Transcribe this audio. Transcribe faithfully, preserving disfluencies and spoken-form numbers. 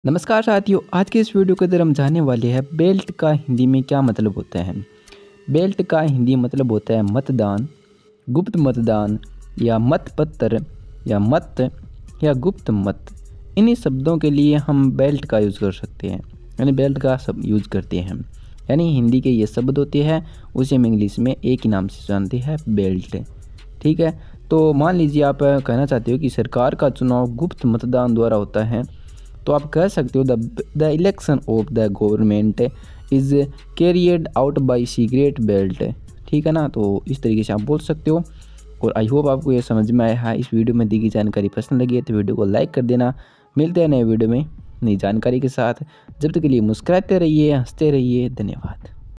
नमस्कार साथियों, आज के इस वीडियो के अंदर हम जानने वाले हैं बेल्ट का हिंदी में क्या मतलब होता है। बेल्ट का हिंदी मतलब होता है मतदान, गुप्त मतदान या मतपत्र या मत या गुप्त मत। इन्हीं शब्दों के लिए हम बेल्ट का यूज़ कर सकते हैं, यानी बेल्ट का सब यूज़ करते हैं। यानी हिंदी के ये शब्द होते हैं, उसे हम इंग्लिश में एक ही नाम से जानते हैं, बेल्ट। ठीक है, तो मान लीजिए आप कहना चाहते हो कि सरकार का चुनाव गुप्त मतदान द्वारा होता है, तो आप कह सकते हो the the election of the government is carried out by secret ballot. ठीक है ना, तो इस तरीके से आप बोल सकते हो। और आई होप आपको ये समझ में आया है। इस वीडियो में दी गई जानकारी पसंद लगी है तो वीडियो को लाइक कर देना। मिलते हैं नए वीडियो में नई जानकारी के साथ। जब तक के लिए मुस्कुराते रहिए, हंसते रहिए। धन्यवाद।